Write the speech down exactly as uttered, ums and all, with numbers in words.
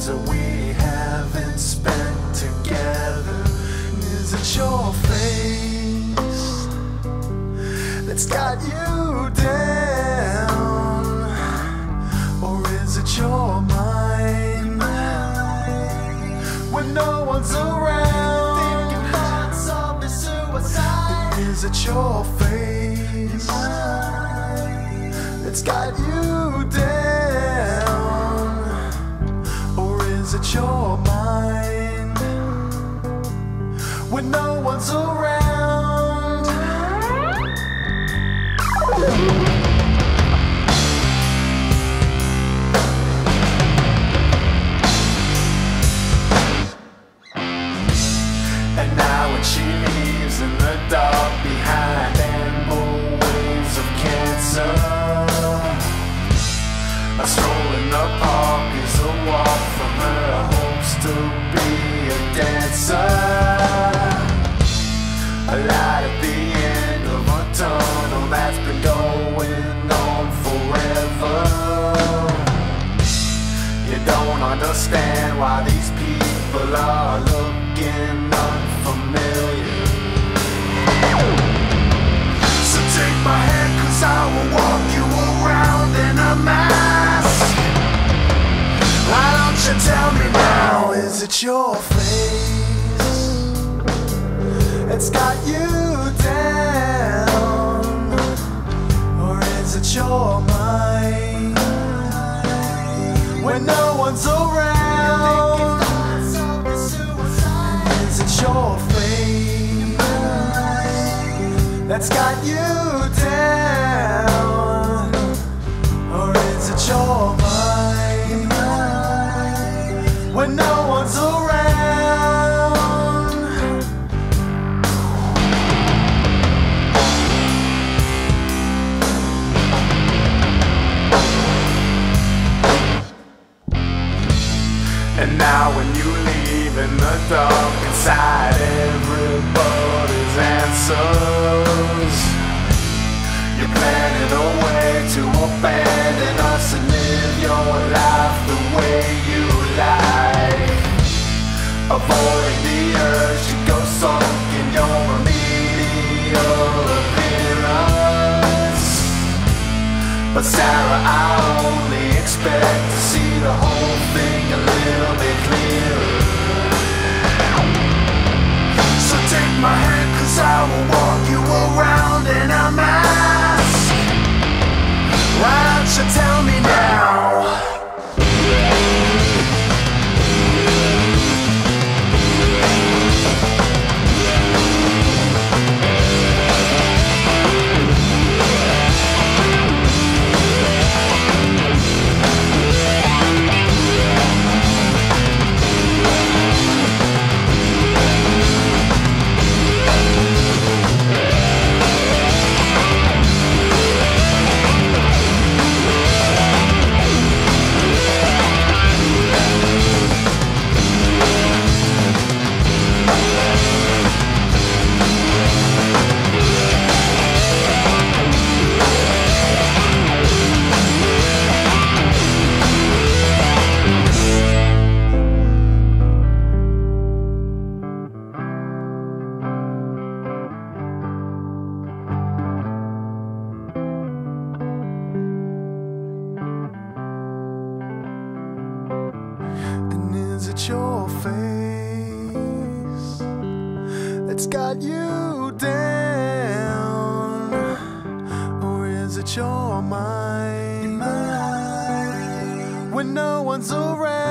years that we haven't spent together? Is it your face that's got you down, or is it your mind when no one's around? Thinking thoughts of the suicide. Is it your face that's got you down, or is it your mind when no one's around? And now when she leaves in the dark behind amber waves of cancer, a stroll in the park is a walk from her hopes to be a dancer. A light at the end of a tunnel that's been going on forever. You don't understand why these people are looking unfamiliar. So take my hand, cause I will walk you around in a mask. Why don't you tell me now, is it your face it's got you down, or is it your mind when no one's around? Is it your fate that's got you down, or is it your mind when no one's around? And now when you leave in the dark inside everybody's answers, you're planning a way to abandon us and live your life the way you like. Avoiding the urge to go sunk in your remedial appearance. But Sarah, I only expect to see the whole thing a little bit clearer. So take my hand, cause I will walk you around in a mask. Why don't you tell me now? Is it your face that's got you down, or is it your mind when no one's around?